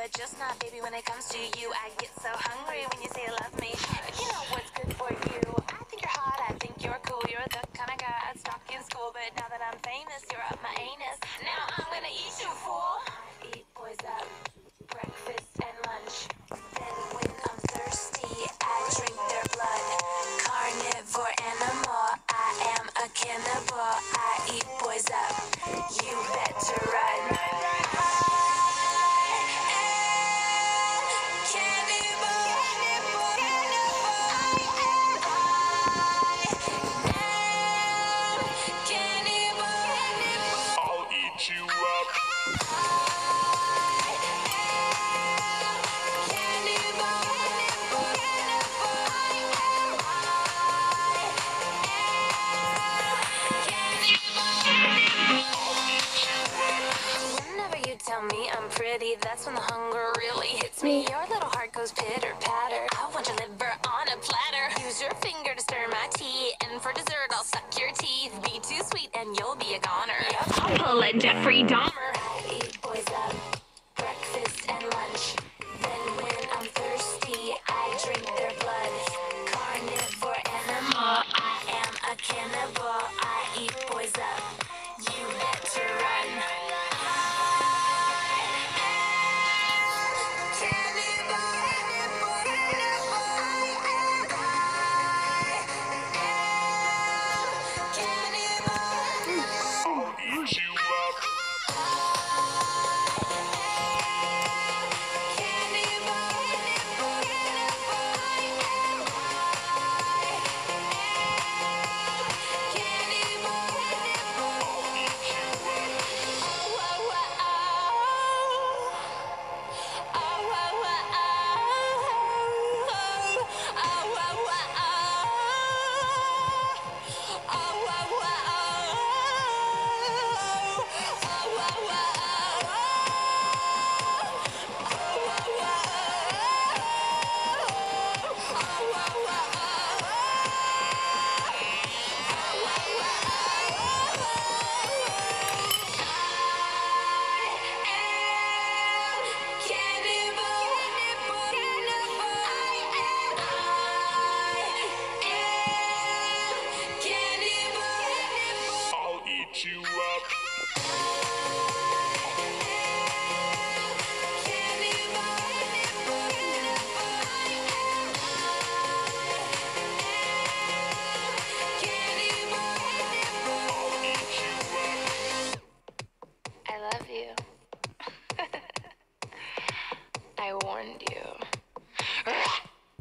but just not, baby, when it comes to you. I get so hungry when you say you love me, but you know what's good for you. I think you're hot, I think you're cool. You're the kind of guy I'd stalk in school, but now that I'm famous, you're up my anus. Now I'm gonna eat you, fool. Eat boys up, breakfast and lunch. Then when I'm thirsty, I drink their blood. Carnivore animal, I am a cannibal. I eat boys up, you better run. I'll eat you up. Whenever you tell me I'm pretty, that's when the hunger really hits me. Your little heart goes pitter patter. I want your liver on a platter. Use your finger to stir my tea, and for dessert I'll suck your teeth. Be too sweet and you'll be a goner. I'll pull a Jeffrey Dahmer. I eat boys up, breakfast and lunch. Then when I'm thirsty, I drink their blood. Carnivore animal, I am a cannibal. I eat boys up, you better run. I'll eat you up. I'll eat you up. I love you. I warned you.